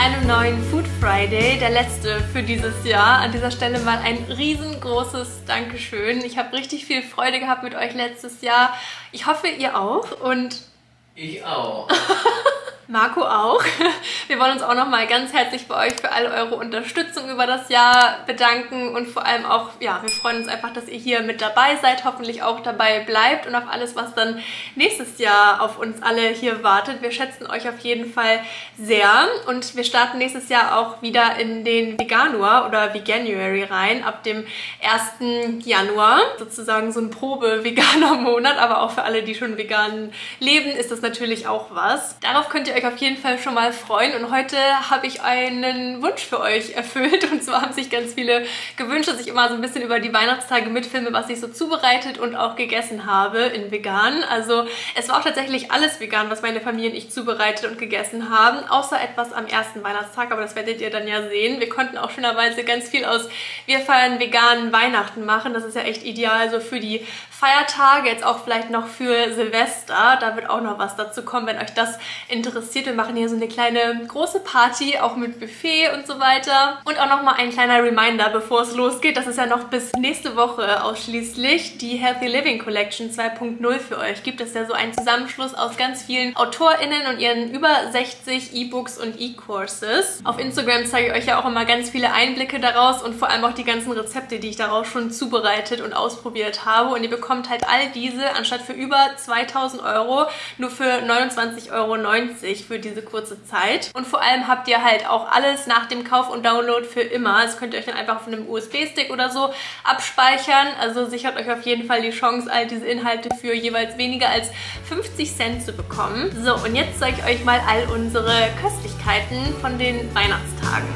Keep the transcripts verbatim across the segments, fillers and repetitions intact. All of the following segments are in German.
einem neuen Food Friday, der letzte für dieses Jahr. An dieser Stelle mal ein riesengroßes Dankeschön. Ich habe richtig viel Freude gehabt mit euch letztes Jahr. Ich hoffe, ihr auch und... Ich auch. Marco auch. Wir wollen uns auch nochmal ganz herzlich bei euch für all eure Unterstützung über das Jahr bedanken und vor allem auch, ja, wir freuen uns einfach, dass ihr hier mit dabei seid, hoffentlich auch dabei bleibt und auf alles, was dann nächstes Jahr auf uns alle hier wartet. Wir schätzen euch auf jeden Fall sehr und wir starten nächstes Jahr auch wieder in den Veganuar oder Veganuary rein, ab dem ersten Januar. Sozusagen so ein Probe-Veganer-Monat, aber auch für alle, die schon vegan leben, ist das natürlich auch was. Darauf könnt ihr euch auf jeden Fall schon mal freuen und heute habe ich einen Wunsch für euch erfüllt und zwar haben sich ganz viele gewünscht, dass ich immer so ein bisschen über die Weihnachtstage mitfilme, was ich so zubereitet und auch gegessen habe in vegan. Also es war auch tatsächlich alles vegan, was meine Familie und ich zubereitet und gegessen haben, außer etwas am ersten Weihnachtstag, aber das werdet ihr dann ja sehen. Wir konnten auch schönerweise ganz viel aus wir feiern veganen Weihnachten machen. Das ist ja echt ideal so für die Feiertage, jetzt auch vielleicht noch für Silvester. Da wird auch noch was dazu kommen, wenn euch das interessiert. Wir machen hier so eine kleine große Party, auch mit Buffet und so weiter. Und auch nochmal ein kleiner Reminder, bevor es losgeht. Das ist ja noch bis nächste Woche ausschließlich die Healthy Living Collection zwei punkt null für euch gibt. Das ist ja so ein Zusammenschluss aus ganz vielen AutorInnen und ihren über sechzig E-Books und E-Courses. Auf Instagram zeige ich euch ja auch immer ganz viele Einblicke daraus und vor allem auch die ganzen Rezepte, die ich daraus schon zubereitet und ausprobiert habe. Und ihr bekommt halt all diese anstatt für über zweitausend Euro nur für neunundzwanzig Euro neunzig für diese kurze Zeit. Und vor allem habt ihr halt auch alles nach dem Kauf und Download für immer. Das könnt ihr euch dann einfach auf einem U S B-Stick oder so abspeichern. Also sichert euch auf jeden Fall die Chance, all diese Inhalte für jeweils weniger als fünfzig Cent zu bekommen. So, und jetzt zeige ich euch mal all unsere Köstlichkeiten von den Weihnachtstagen.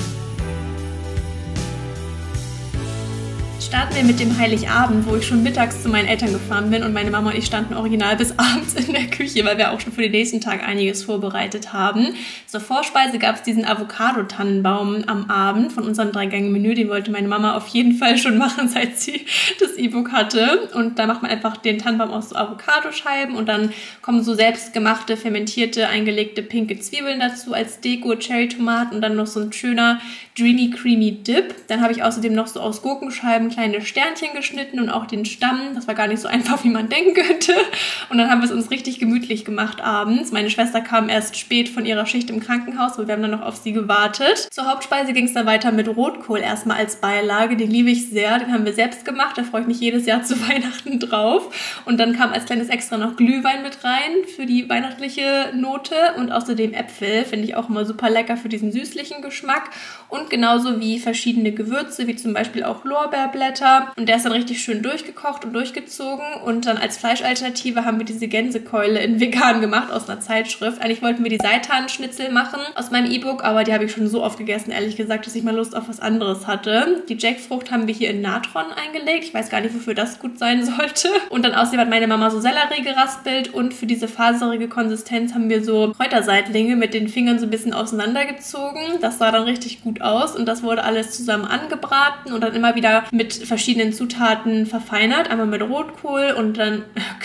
Starten wir mit dem Heiligabend, wo ich schon mittags zu meinen Eltern gefahren bin und meine Mama und ich standen original bis abends in der Küche, weil wir auch schon für den nächsten Tag einiges vorbereitet haben. Zur Vorspeise gab es diesen Avocado-Tannenbaum am Abend von unserem Drei-Gänge-Menü. Den wollte meine Mama auf jeden Fall schon machen, seit sie das E-Book hatte. Und da macht man einfach den Tannenbaum aus so Avocadoscheiben und dann kommen so selbstgemachte, fermentierte, eingelegte pinke Zwiebeln dazu als Deko, Cherry-Tomaten und dann noch so ein schöner Dreamy Creamy Dip. Dann habe ich außerdem noch so aus Gurkenscheiben kleine Sternchen geschnitten und auch den Stamm. Das war gar nicht so einfach, wie man denken könnte. Und dann haben wir es uns richtig gemütlich gemacht abends. Meine Schwester kam erst spät von ihrer Schicht im Krankenhaus und wir haben dann noch auf sie gewartet. Zur Hauptspeise ging es dann weiter mit Rotkohl erstmal als Beilage. Den liebe ich sehr. Den haben wir selbst gemacht. Da freue ich mich jedes Jahr zu Weihnachten drauf. Und dann kam als kleines Extra noch Glühwein mit rein für die weihnachtliche Note und außerdem Äpfel. Finde ich auch immer super lecker für diesen süßlichen Geschmack. Und genauso wie verschiedene Gewürze, wie zum Beispiel auch Lorbeerblätter. Und der ist dann richtig schön durchgekocht und durchgezogen. Und dann als Fleischalternative haben wir diese Gänsekeule in vegan gemacht aus einer Zeitschrift. Eigentlich wollten wir die Seitanschnitzel machen aus meinem E-Book, aber die habe ich schon so oft gegessen, ehrlich gesagt, dass ich mal Lust auf was anderes hatte. Die Jackfrucht haben wir hier in Natron eingelegt. Ich weiß gar nicht, wofür das gut sein sollte. Und dann außerdem hat meine Mama so Sellerie geraspelt und für diese faserige Konsistenz haben wir so Kräuterseitlinge mit den Fingern so ein bisschen auseinandergezogen. Das sah dann richtig gut aus und das wurde alles zusammen angebraten und dann immer wieder mit verschiedenen Zutaten verfeinert. Einmal mit Rotkohl und dann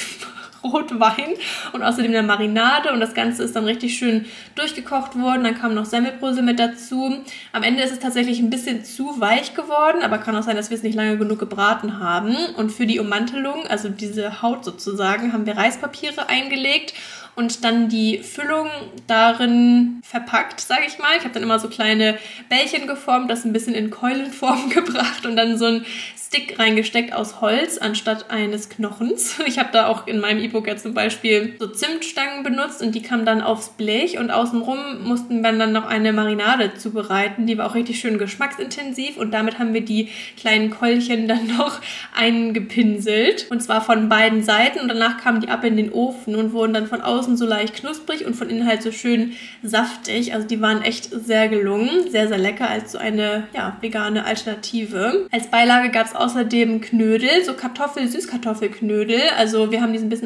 Rotwein und außerdem eine Marinade und das Ganze ist dann richtig schön durchgekocht worden. Dann kam noch Semmelbrösel mit dazu. Am Ende ist es tatsächlich ein bisschen zu weich geworden, aber kann auch sein, dass wir es nicht lange genug gebraten haben. Und für die Ummantelung, also diese Haut sozusagen, haben wir Reispapiere eingelegt und dann die Füllung darin verpackt, sage ich mal. Ich habe dann immer so kleine Bällchen geformt, das ein bisschen in Keulenform gebracht und dann so ein Stick reingesteckt aus Holz anstatt eines Knochens. Ich habe da auch in meinem E-Book ja zum Beispiel so Zimtstangen benutzt und die kamen dann aufs Blech und außenrum mussten wir dann noch eine Marinade zubereiten. Die war auch richtig schön geschmacksintensiv und damit haben wir die kleinen Keulchen dann noch eingepinselt und zwar von beiden Seiten und danach kamen die ab in den Ofen und wurden dann von außen so leicht knusprig und von innen halt so schön saftig. Also die waren echt sehr gelungen, sehr, sehr lecker als so eine ja, vegane Alternative. Als Beilage gab es außerdem Knödel, so Kartoffel, Süßkartoffelknödel. Also wir haben die so ein bisschen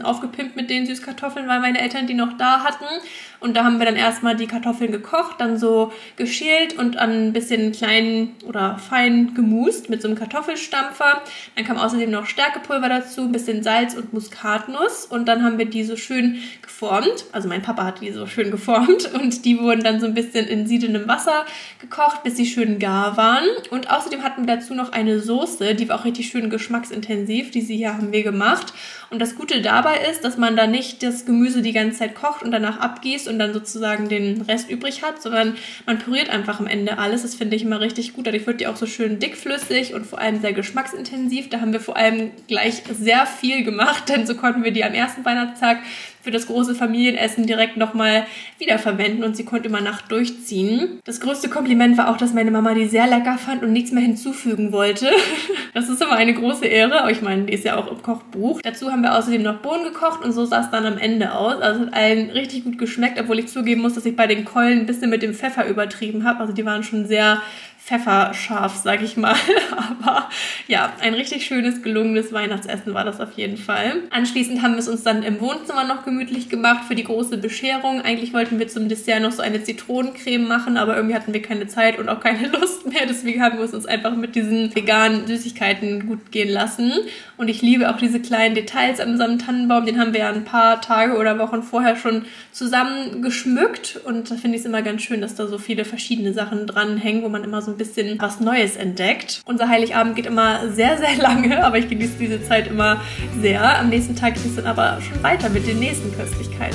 aufgepimpt mit den Süßkartoffeln, weil meine Eltern die noch da hatten. Und da haben wir dann erstmal die Kartoffeln gekocht, dann so geschält und ein bisschen klein oder fein gemust mit so einem Kartoffelstampfer. Dann kam außerdem noch Stärkepulver dazu, ein bisschen Salz und Muskatnuss. Und dann haben wir die so schön geformt. Also mein Papa hat die so schön geformt. Und die wurden dann so ein bisschen in siedendem Wasser gekocht, bis sie schön gar waren. Und außerdem hatten wir dazu noch eine Soße, die war auch richtig schön geschmacksintensiv. Diese hier haben wir gemacht. Und das Gute dabei ist, dass man da nicht das Gemüse die ganze Zeit kocht und danach abgießt und dann sozusagen den Rest übrig hat, sondern man püriert einfach am Ende alles. Das finde ich immer richtig gut. Dadurch wird die auch so schön dickflüssig und vor allem sehr geschmacksintensiv. Da haben wir vor allem gleich sehr viel gemacht, denn so konnten wir die am ersten Weihnachtstag für das große Familienessen direkt nochmal wiederverwenden und sie konnte über Nacht durchziehen. Das größte Kompliment war auch, dass meine Mama die sehr lecker fand und nichts mehr hinzufügen wollte. Das ist immer eine große Ehre, aber ich meine, die ist ja auch im Kochbuch. Dazu haben wir außerdem noch Bohnen gekocht und so sah es dann am Ende aus. Also es hat allen richtig gut geschmeckt, obwohl ich zugeben muss, dass ich bei den Keulen ein bisschen mit dem Pfeffer übertrieben habe. Also die waren schon sehr pfefferscharf, sag ich mal. Aber ja, ein richtig schönes, gelungenes Weihnachtsessen war das auf jeden Fall. Anschließend haben wir es uns dann im Wohnzimmer noch gemütlich gemacht für die große Bescherung. Eigentlich wollten wir zum Dessert noch so eine Zitronencreme machen, aber irgendwie hatten wir keine Zeit und auch keine Lust mehr. Deswegen haben wir es uns einfach mit diesen veganen Süßigkeiten gut gehen lassen. Und ich liebe auch diese kleinen Details an unserem Tannenbaum. Den haben wir ja ein paar Tage oder Wochen vorher schon zusammen geschmückt. Und da finde ich es immer ganz schön, dass da so viele verschiedene Sachen dranhängen, wo man immer so ein bisschen was Neues entdeckt. Unser Heiligabend geht immer sehr, sehr lange, aber ich genieße diese Zeit immer sehr. Am nächsten Tag geht es dann aber schon weiter mit den nächsten Köstlichkeiten.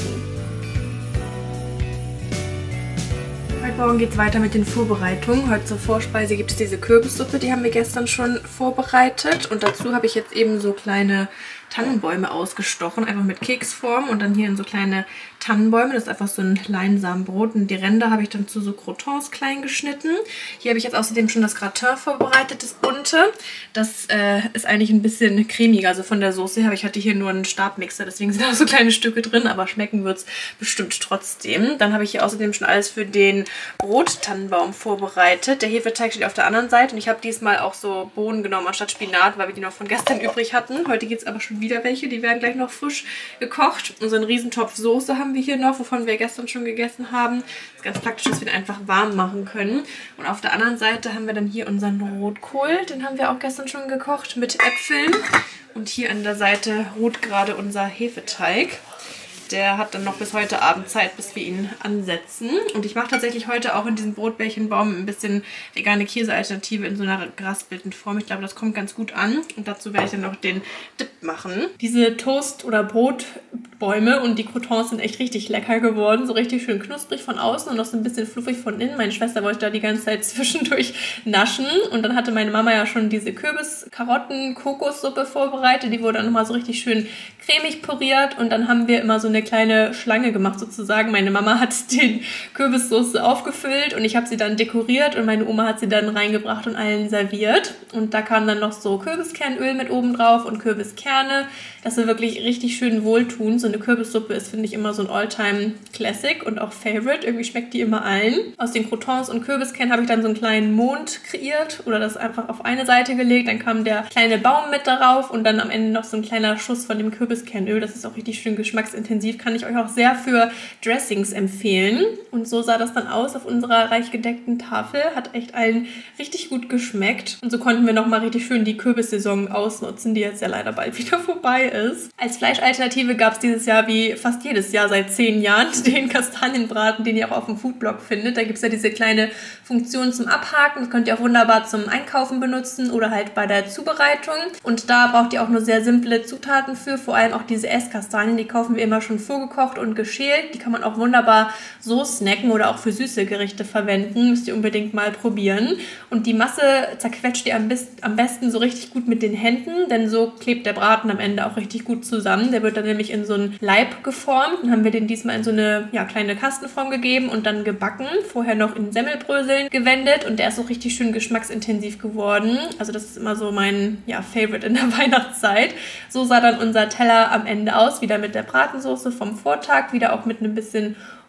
Heute Morgen geht es weiter mit den Vorbereitungen. Heute zur Vorspeise gibt es diese Kürbissuppe, die haben wir gestern schon vorbereitet. Und dazu habe ich jetzt eben so kleine Tannenbäume ausgestochen, einfach mit Keksform und dann hier in so kleine Tannenbäume. Das ist einfach so ein Leinsamenbrot und die Ränder habe ich dann zu so Croutons klein geschnitten. Hier habe ich jetzt außerdem schon das Gratin vorbereitet, das bunte. Das äh, ist eigentlich ein bisschen cremiger, also von der Soße her. Ich hatte hier nur einen Stabmixer, deswegen sind da so kleine Stücke drin, aber schmecken wird es bestimmt trotzdem. Dann habe ich hier außerdem schon alles für den Brottannenbaum vorbereitet. Der Hefeteig steht auf der anderen Seite und ich habe diesmal auch so Bohnen genommen anstatt Spinat, weil wir die noch von gestern übrig hatten. Heute gibt es aber schon wieder welche, die werden gleich noch frisch gekocht. Und so einen Riesentopf Soße haben wir hier noch, wovon wir gestern schon gegessen haben. Das ist ganz praktisch, dass wir den einfach warm machen können. Und auf der anderen Seite haben wir dann hier unseren Rotkohl, den haben wir auch gestern schon gekocht mit Äpfeln. Und hier an der Seite ruht gerade unser Hefeteig. Der hat dann noch bis heute Abend Zeit, bis wir ihn ansetzen. Und ich mache tatsächlich heute auch in diesem Brotbällchenbaum ein bisschen vegane Käsealternative in so einer geraspelten Form. Ich glaube, das kommt ganz gut an. Und dazu werde ich dann noch den Dip machen. Diese Toast- oder Brotbäume und die Croutons sind echt richtig lecker geworden. So richtig schön knusprig von außen und noch so ein bisschen fluffig von innen. Meine Schwester wollte da die ganze Zeit zwischendurch naschen. Und dann hatte meine Mama ja schon diese Kürbis-Karotten-Kokossuppe vorbereitet. Die wurde dann nochmal so richtig schön cremig püriert. Und dann haben wir immer so eine kleine Schlange gemacht sozusagen. Meine Mama hat den Kürbissoße aufgefüllt und ich habe sie dann dekoriert und meine Oma hat sie dann reingebracht und allen serviert. Und da kam dann noch so Kürbiskernöl mit oben drauf und Kürbiskerne. Das ist wirklich richtig schön wohltuend. So eine Kürbissuppe ist, finde ich, immer so ein All-Time-Classic und auch Favorite. Irgendwie schmeckt die immer allen. Aus den Croutons und Kürbiskernen habe ich dann so einen kleinen Mond kreiert oder das einfach auf eine Seite gelegt. Dann kam der kleine Baum mit darauf und dann am Ende noch so ein kleiner Schuss von dem Kürbiskernöl. Das ist auch richtig schön geschmacksintensiv. Kann ich euch auch sehr für Dressings empfehlen. Und so sah das dann aus auf unserer reich gedeckten Tafel. Hat echt allen richtig gut geschmeckt. Und so konnten wir nochmal richtig schön die Kürbissaison ausnutzen, die jetzt ja leider bald wieder vorbei ist. Als Fleischalternative gab es dieses Jahr wie fast jedes Jahr seit zehn Jahren den Kastanienbraten, den ihr auch auf dem Foodblog findet. Da gibt es ja diese kleine Funktion zum Abhaken. Das könnt ihr auch wunderbar zum Einkaufen benutzen oder halt bei der Zubereitung. Und da braucht ihr auch nur sehr simple Zutaten für. Vor allem auch diese Esskastanien, die kaufen wir immer schon vorgekocht und geschält. Die kann man auch wunderbar so snacken oder auch für süße Gerichte verwenden. Müsst ihr unbedingt mal probieren. Und die Masse zerquetscht ihr am, am besten so richtig gut mit den Händen, denn so klebt der Braten am Ende auch richtig gut zusammen. Der wird dann nämlich in so einen Laib geformt. Dann haben wir den diesmal in so eine ja, kleine Kastenform gegeben und dann gebacken. Vorher noch in Semmelbröseln gewendet und der ist auch richtig schön geschmacksintensiv geworden. Also das ist immer so mein ja, Favorite in der Weihnachtszeit. So sah dann unser Teller am Ende aus, wieder mit der Bratensoße vom Vortag, wieder auch mit einem bisschen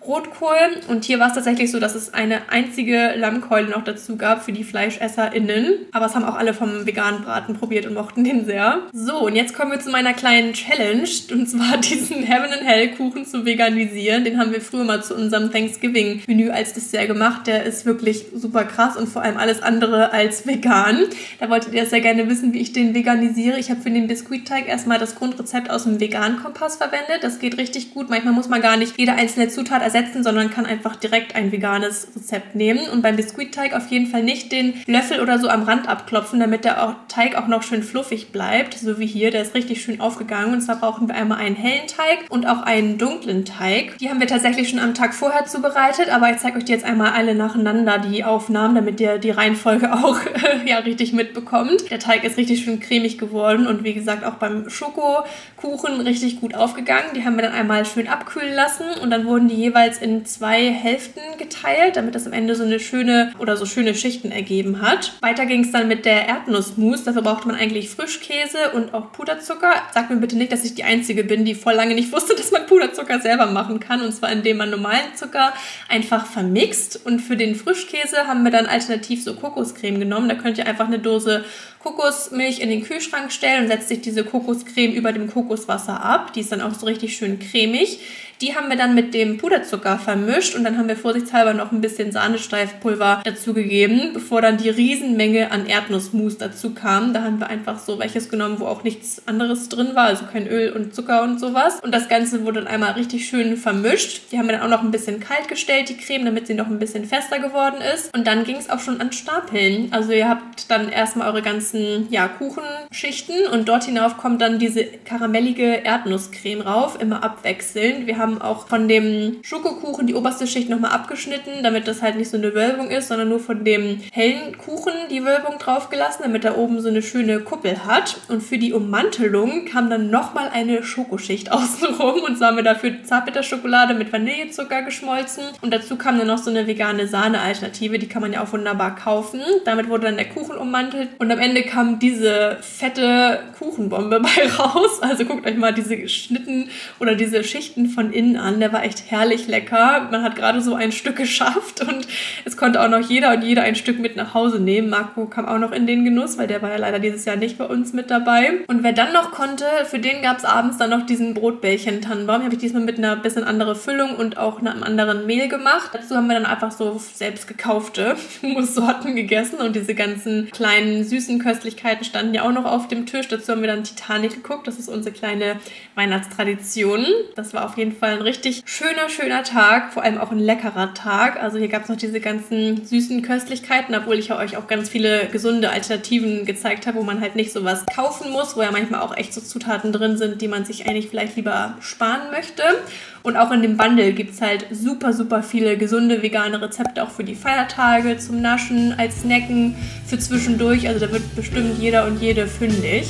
Rotkohl. Und hier war es tatsächlich so, dass es eine einzige Lammkeule noch dazu gab für die FleischesserInnen. Aber es haben auch alle vom veganen Braten probiert und mochten den sehr. So, und jetzt kommen wir zu meiner kleinen Challenge. Und zwar diesen Heaven and Hell Kuchen zu veganisieren. Den haben wir früher mal zu unserem Thanksgiving-Menü als Dessert gemacht. Der ist wirklich super krass und vor allem alles andere als vegan. Da wolltet ihr sehr gerne wissen, wie ich den veganisiere. Ich habe für den Biskuitteig erstmal das Grundrezept aus dem veganen Kompass verwendet. Das geht richtig gut. Manchmal muss man gar nicht jede einzelne Zutat ersetzen, sondern kann einfach direkt ein veganes Rezept nehmen. Und beim Biskuitteig auf jeden Fall nicht den Löffel oder so am Rand abklopfen, damit der auch, Teig auch noch schön fluffig bleibt. So wie hier. Der ist richtig schön aufgegangen. Und zwar brauchen wir einmal einen hellen Teig und auch einen dunklen Teig. Die haben wir tatsächlich schon am Tag vorher zubereitet, aber ich zeige euch die jetzt einmal alle nacheinander, die Aufnahmen, damit ihr die Reihenfolge auch ja, richtig mitbekommt. Der Teig ist richtig schön cremig geworden und wie gesagt auch beim Schokokuchen richtig gut aufgegangen. Die haben wir dann einmal schön abkühlen lassen und dann wurden die jeweils in zwei Hälften geteilt, damit das am Ende so eine schöne oder so schöne Schichten ergeben hat. Weiter ging es dann mit der Erdnussmus. Dafür brauchte man eigentlich Frischkäse und auch Puderzucker. Sagt mir bitte nicht, dass ich die Einzige bin, die voll lange nicht wusste, dass man Puderzucker selber machen kann. Und zwar indem man normalen Zucker einfach vermixt. Und für den Frischkäse haben wir dann alternativ so Kokoscreme genommen. Da könnt ihr einfach eine Dose Kokosmilch in den Kühlschrank stellen und setzt sich diese Kokoscreme über dem Kokoswasser ab. Die ist dann auch so richtig schön cremig. Die haben wir dann mit dem Puderzucker vermischt und dann haben wir vorsichtshalber noch ein bisschen Sahnesteifpulver dazugegeben, bevor dann die Riesenmenge an Erdnussmus dazu kam. Da haben wir einfach so welches genommen, wo auch nichts anderes drin war, also kein Öl und Zucker und sowas. Und das Ganze wurde dann einmal richtig schön vermischt. Die haben wir dann auch noch ein bisschen kalt gestellt, die Creme, damit sie noch ein bisschen fester geworden ist. Und dann ging es auch schon an Stapeln. Also ihr habt dann erstmal eure ganzen ja, Kuchenschichten und dort hinauf kommt dann diese karamellige Erdnusscreme rauf, immer abwechselnd. Wir haben auch von dem Schokokuchen die oberste Schicht nochmal abgeschnitten, damit das halt nicht so eine Wölbung ist, sondern nur von dem hellen Kuchen die Wölbung drauf gelassen, damit er oben so eine schöne Kuppel hat. Und für die Ummantelung kam dann nochmal eine Schokoschicht außenrum und zwar haben wir dafür Zartbitterschokolade mit Vanillezucker geschmolzen und dazu kam dann noch so eine vegane Sahne-Alternative, die kann man ja auch wunderbar kaufen. Damit wurde dann der Kuchen ummantelt und am Ende kam diese fette Kuchenbombe bei raus. Also guckt euch mal diese Schnitten oder diese Schichten von innen an. Der war echt herrlich lecker. Man hat gerade so ein Stück geschafft und es konnte auch noch jeder und jeder ein Stück mit nach Hause nehmen. Marco kam auch noch in den Genuss, weil der war ja leider dieses Jahr nicht bei uns mit dabei. Und wer dann noch konnte, für den gab es abends dann noch diesen Brotbällchen-Tannenbaum. Habe ich diesmal mit einer bisschen anderen Füllung und auch einem anderen Mehl gemacht. Dazu haben wir dann einfach so selbst gekaufte Mussorten gegessen und diese ganzen kleinen süßen Köstlichkeiten standen ja auch noch auf dem Tisch. Dazu haben wir dann Titanic geguckt. Das ist unsere kleine Weihnachtstradition. Das war auf jeden Fall ein richtig schöner, schöner Tag. Vor allem auch ein leckerer Tag. Also hier gab es noch diese ganzen süßen Köstlichkeiten, obwohl ich ja euch auch ganz viele gesunde Alternativen gezeigt habe, wo man halt nicht sowas kaufen muss, wo ja manchmal auch echt so Zutaten drin sind, die man sich eigentlich vielleicht lieber sparen möchte. Und auch in dem Bundle gibt es halt super, super viele gesunde vegane Rezepte, auch für die Feiertage, zum Naschen, als Snacken, für zwischendurch. Also da wird bestimmt jeder und jede fündig.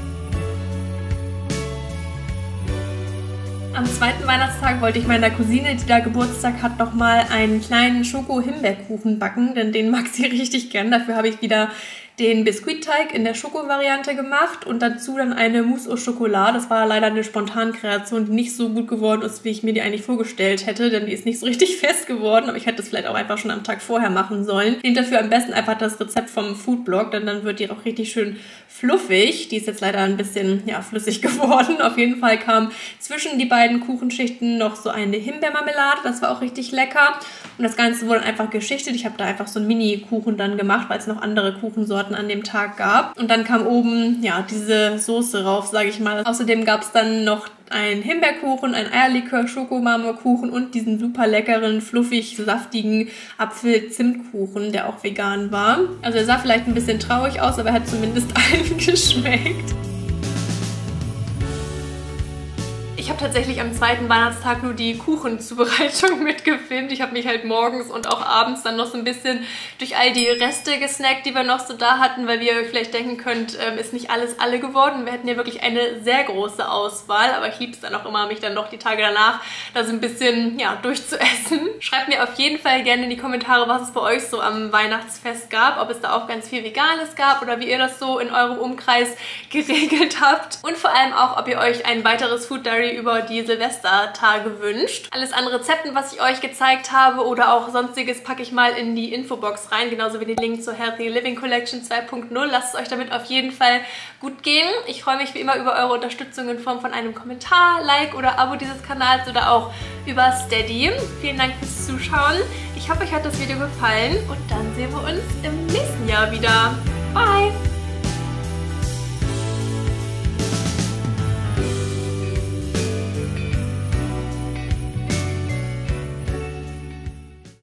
Am zweiten Weihnachtstag wollte ich meiner Cousine, die da Geburtstag hat, noch mal einen kleinen Schoko-Himbeerkuchen backen, denn den mag sie richtig gern. Dafür habe ich wieder den Biskuitteig in der Schoko-Variante gemacht und dazu dann eine Mousse au Chocolat. Das war leider eine Spontankreation, die nicht so gut geworden ist, wie ich mir die eigentlich vorgestellt hätte, denn die ist nicht so richtig fest geworden, aber ich hätte es vielleicht auch einfach schon am Tag vorher machen sollen. Nehmt dafür am besten einfach das Rezept vom Foodblog, denn dann wird die auch richtig schön fluffig. Die ist jetzt leider ein bisschen ja, flüssig geworden. Auf jeden Fall kam zwischen die beiden Kuchenschichten noch so eine Himbeermarmelade. Das war auch richtig lecker. Und das Ganze wurde einfach geschichtet. Ich habe da einfach so einen Mini-Kuchen dann gemacht, weil es noch andere Kuchensorten an dem Tag gab. Und dann kam oben ja diese Soße rauf, sage ich mal. Außerdem gab es dann noch ein Himbeerkuchen, ein Eierlikör-Schokomarmorkuchen und diesen super leckeren, fluffig, saftigen Apfel-Zimtkuchen, der auch vegan war. Also er sah vielleicht ein bisschen traurig aus, aber er hat zumindest allen geschmeckt. Ich habe tatsächlich am zweiten Weihnachtstag nur die Kuchenzubereitung mitgefilmt. Ich habe mich halt morgens und auch abends dann noch so ein bisschen durch all die Reste gesnackt, die wir noch so da hatten, weil wie ihr euch vielleicht denken könnt, ist nicht alles alle geworden. Wir hatten ja wirklich eine sehr große Auswahl, aber ich liebe es dann auch immer, mich dann noch die Tage danach da so ein bisschen ja, durchzuessen. Schreibt mir auf jeden Fall gerne in die Kommentare, was es bei euch so am Weihnachtsfest gab, ob es da auch ganz viel Veganes gab oder wie ihr das so in eurem Umkreis geregelt habt und vor allem auch, ob ihr euch ein weiteres Food Diary generell über die Silvestertage wünscht. Alles an Rezepten, was ich euch gezeigt habe oder auch sonstiges, packe ich mal in die Infobox rein, genauso wie den Link zur Healthy Living Collection zwei punkt null. Lasst es euch damit auf jeden Fall gut gehen. Ich freue mich wie immer über eure Unterstützung in Form von einem Kommentar, Like oder Abo dieses Kanals oder auch über Steady. Vielen Dank fürs Zuschauen. Ich hoffe, euch hat das Video gefallen und dann sehen wir uns im nächsten Jahr wieder. Bye!